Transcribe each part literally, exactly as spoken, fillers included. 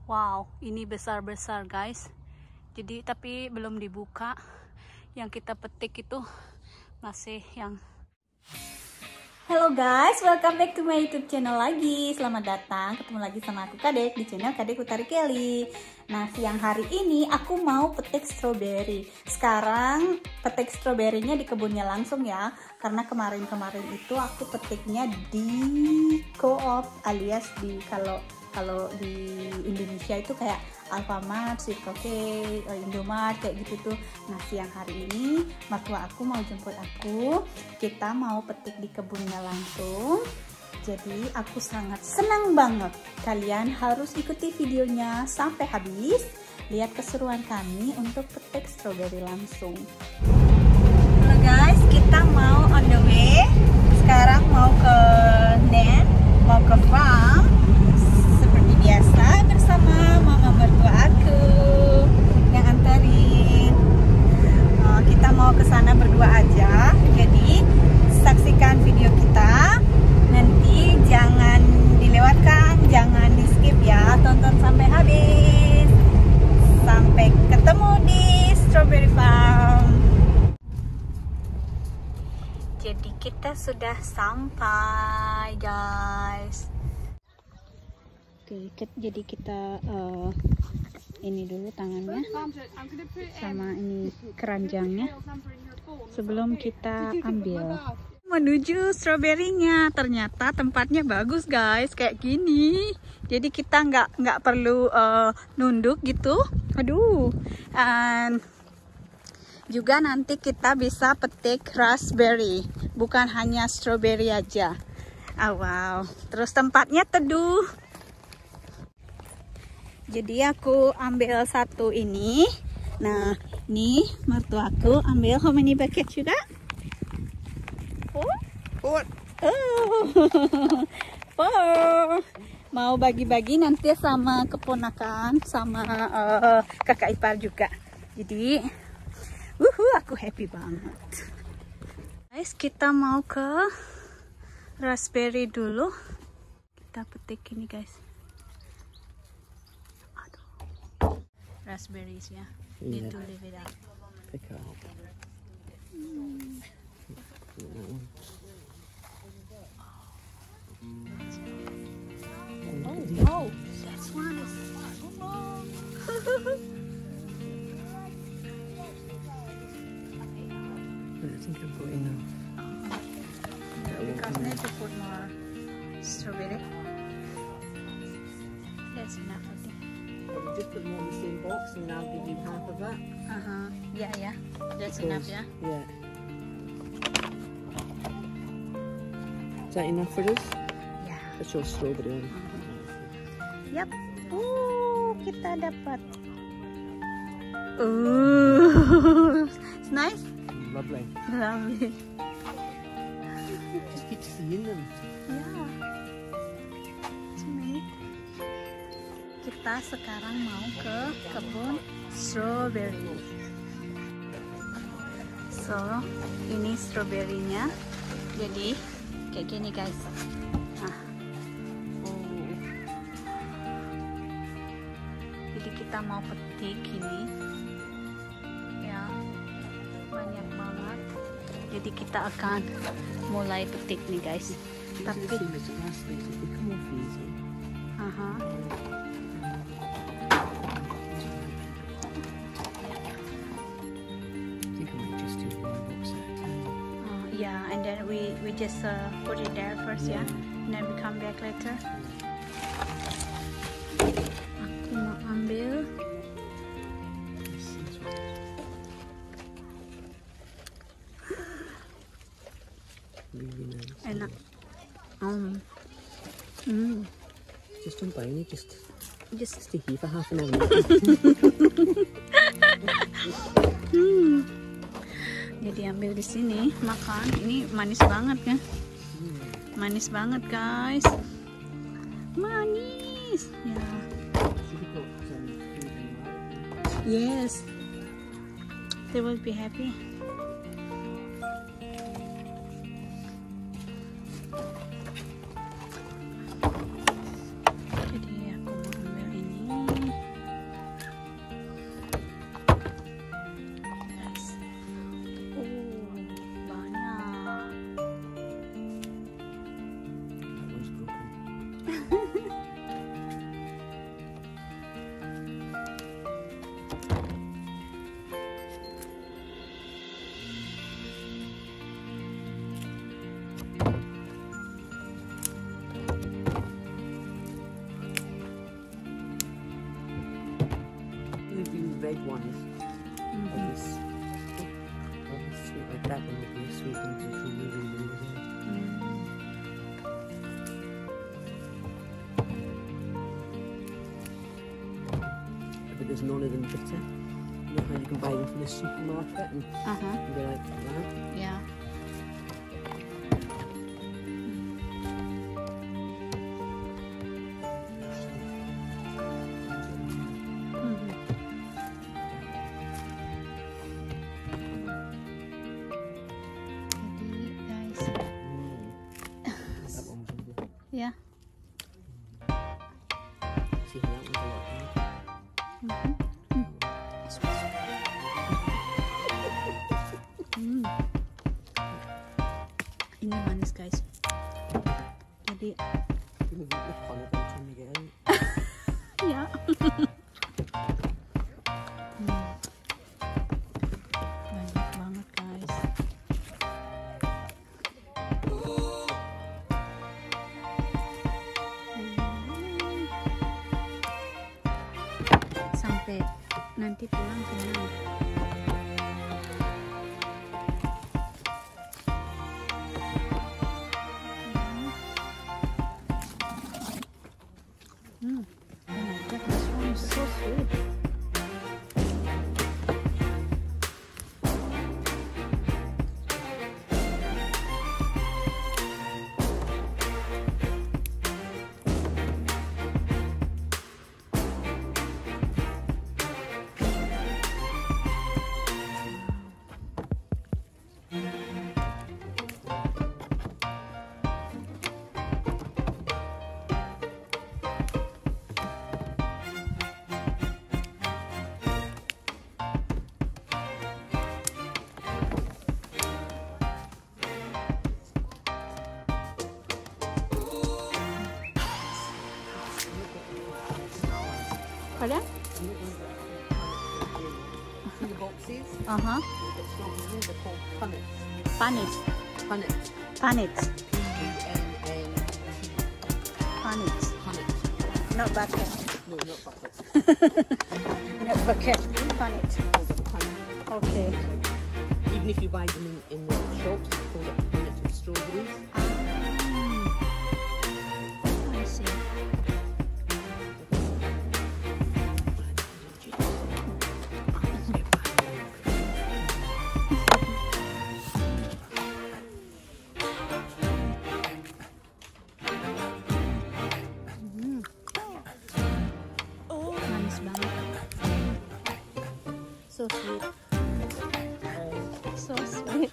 Wow, ini besar-besar guys. Jadi tapi belum dibuka. Yang kita petik itu masih yang. Halo guys, welcome back to my YouTube channel lagi. Selamat datang, ketemu lagi sama aku Kadek di channel Kadek Utari Kelly. Nah, siang hari ini aku mau petik stroberi. Sekarang petik stroberinya di kebunnya langsung ya. Karena kemarin-kemarin itu aku petiknya di co-op alias di kalau kalau di Indonesia itu kayak Alfamart, Circle K, Indomart kayak gitu tuh. Nah, siang hari ini mertua aku mau jemput aku. Kita mau petik di kebunnya langsung. Jadi aku sangat senang banget. Kalian harus ikuti videonya sampai habis. Lihat keseruan kami untuk petik stroberi langsung. Halo guys, kita mau on the way. Sekarang mau ke Nen, mau ke farm. Seperti biasa bersama mama mertua aku yang anterin. Uh, kita mau ke sana berdua aja. Jadi saksikan video kita. Nanti jangan dilewatkan, jangan di skip ya. Tonton sampai habis. Sampai ketemu di Strawberry Farm. Jadi kita sudah sampai guys. Oke, jadi kita uh, ini dulu tangannya sama ini keranjangnya sebelum kita ambil. Menuju stroberinya, ternyata tempatnya bagus guys, kayak gini. Jadi kita nggak nggak perlu uh, nunduk gitu. Aduh, dan juga nanti kita bisa petik raspberry, bukan hanya strawberry aja. Oh, wow, terus tempatnya teduh. Jadi aku ambil satu ini. Nah, ini mertuaku ambil how many bucket juga? Four? Four. Oh. Four. Mau bagi-bagi nanti sama keponakan, sama uh, kakak ipar juga. Jadi, wuhu, aku happy banget. Guys, kita mau ke raspberry dulu. Kita petik ini guys. Raspberries ya, yeah. Need to leave it out. Pick it up. Mm. Oh, oh, that's nice. Oh. I think I've got enough. Because I need to put more strawberry. That's enough, I think. Just put them all in the same box and then I'll give you half of that. Uh-huh. Yeah, yeah. That's Because, enough, yeah? Yeah. Is that enough for us? Yeah. Let's show strawberry on. Uh-huh. Yep. Oh, kita dapat. Oh, it's nice. Lovely. Lovely. Just keep seeing them. Yeah. It's me. Kita sekarang mau ke kebun strawberry. So, ini stroberinya. Jadi, kayak gini guys. Nah. Oh. Jadi kita mau petik ini. Ya. Banyak banget. Jadi kita akan mulai petik nih guys. Tapi Aha. Yeah, and then we we just uh, put it there first, yeah. yeah, and then we come back later. Aku mau ambil. Really nice. Enak. Um. Mm. Just don't buy any. Just Just stay here for half an hour. hmm. Jadi ambil di sini makan. Ini manis banget kan? Manis banget guys. Manis. Ya. Yes. They will be happy. Jadi aku mau ambil ini. red ones Mhm. are this, are this sweet like that one would be a sweet one to chew really really well. But there's none of them bitter. You know how you can buy them from the supermarket and, Uh-huh. and they're like that. Yeah. Mhm. Jadi guys, That one was lovely. ya. See how that one's a lot better. Mhm. Hmm. Ini manis guys. Jadi Give me the fun of it when we get out. ya. Hmm. Banyak banget guys. Hmm. Sampai nanti pulang kenyang. Hmm. Oh my god, this one is so sweet. Pardon? See the boxes? Uh-huh. They've got strawberries, they're called punnets. Punnets. Punnets. Punnets. P U N N T. Punnets. Punnets. Not bucket. No, not buckets. Not bucket. Punnets. Called a punnet. Okay. Even if you buy them in, in the shops, it's called a punnet of strawberries. Ah. I see. Hmm. Manis banget. So sweet. So sweet.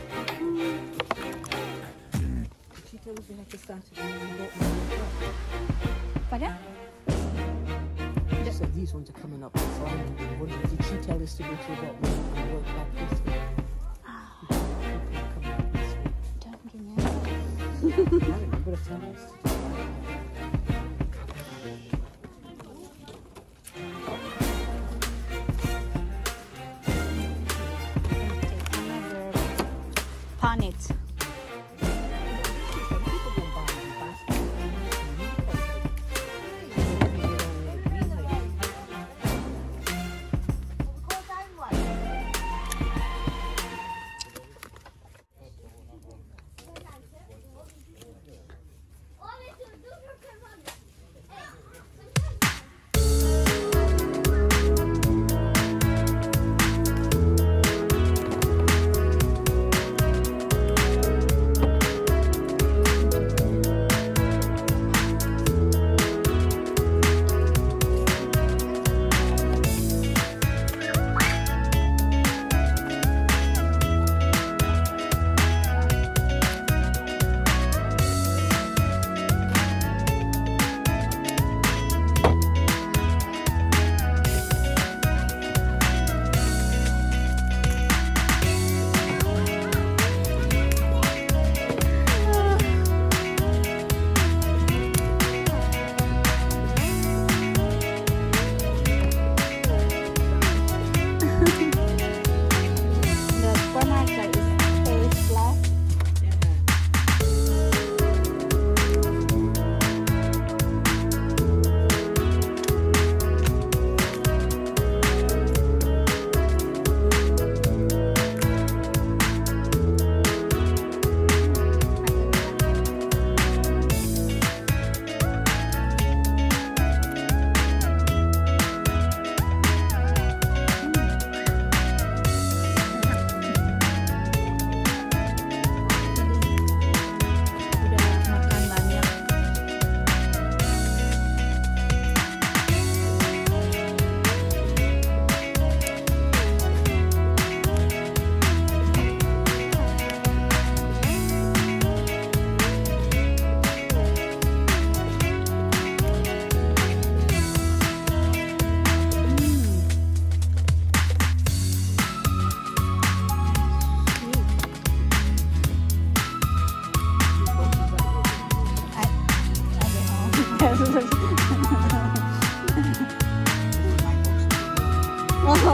She tells me like I started when I bought my shop. Pardon? She said these ones are coming up, so I'm wondering, did she tell us to go to the bottom and work back this way? People coming up this way. Don't remember. I remember if someone else to do that. Take another punnet. Some people don't buy them fast. Maybe they're only the greenhouse.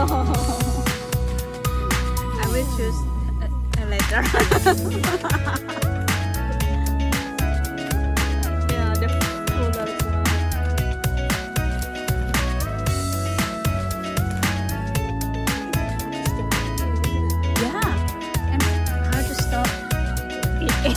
I will choose a, a letter. Yeah, the cooler one. Yeah, and how to stop eating.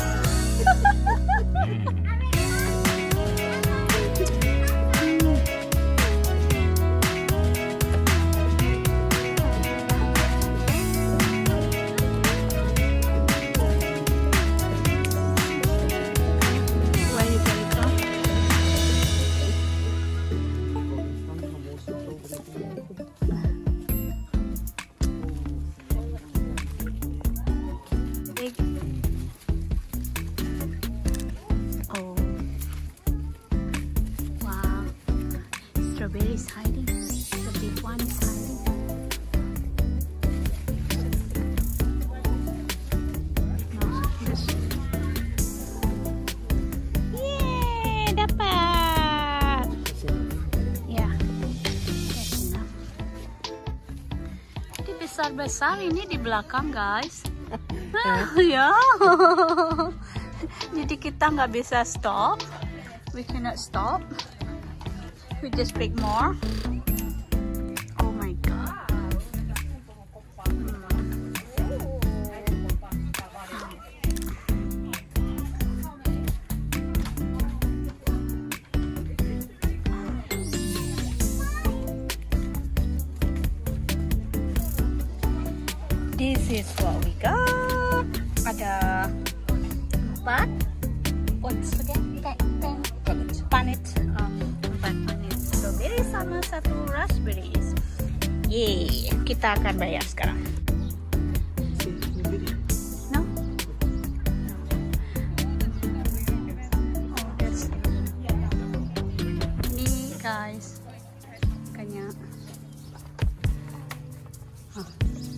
Oh, wow, strawberry is hiding, the big one is hiding. No, this. Yeay, dapat. Ya, that's enough. Jadi besar-besar ini di belakang, guys. Ya. Jadi kita nggak bisa stop. We cannot stop. We just pick more. Oh my god. This is what we got. Ada empat. What's again? Ten, ten. Panit. Um, empat panit strawberry sama satu raspberries. Yeay, kita akan bayar sekarang. No? Oh, that's ini guys. Kanya. Huh.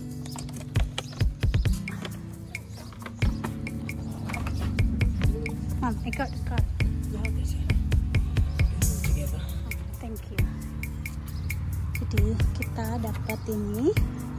Mom, I got the card. Thank you. Jadi kita dapat ini